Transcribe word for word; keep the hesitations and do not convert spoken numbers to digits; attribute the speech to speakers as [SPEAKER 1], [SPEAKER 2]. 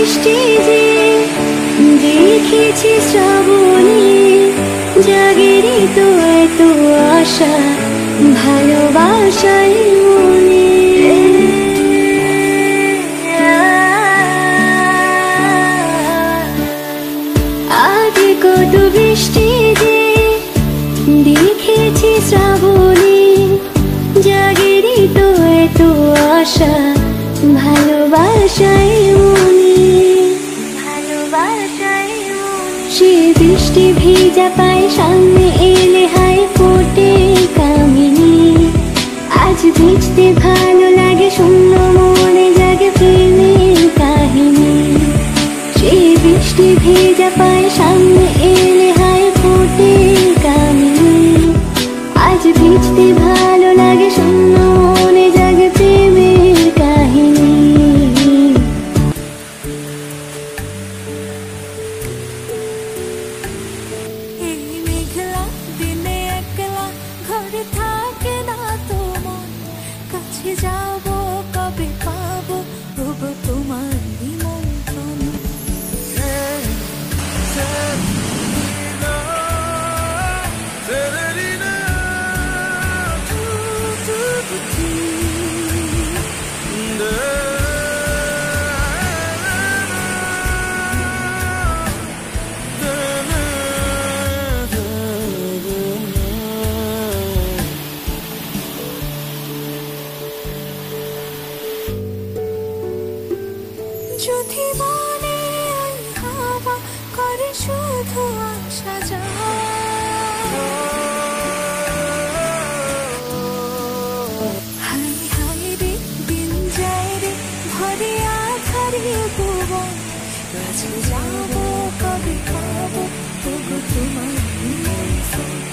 [SPEAKER 1] বৃষ্টি যে দেখেছি শ্রাবণে, জাগেরই তো এত আশা ভালোবাসায় মনে। আগে কত বৃষ্টি যে দেখেছি শ্রাবণে, জাগেরই তো এত আশা ভালোবাসায় মনে। ভালোবাসায় সে বৃষ্টি ভেজা পায় সামনে এলে হায় ফোটে কামিনী। আজ ভিজতে ভালো লাগে শূন্য মনে জাগে প্রেমের কাহিনী। সে বৃষ্টি ভেজা পায় সামনে এলে হায় ফোটে কামিনী। আজ ভিজতে ভালো লাগে শূন্য মনে জাগে প্রেমের কাহিনী।
[SPEAKER 2] এই মেঘলা দিনে একলা ঘরে থাকে না তো মন, কাছে যাব কবে পাবো ওগো তোমার নিমন্ত্রণ। যদি মনে ওই হাওয়া করে শুধু আসা যাওয়া, হাই হাই রে দিন যায় রে ভরে আধারে ভুবন, কাছে যাবো কবে পাবো ওগো তোমার নিমন্ত্রণ।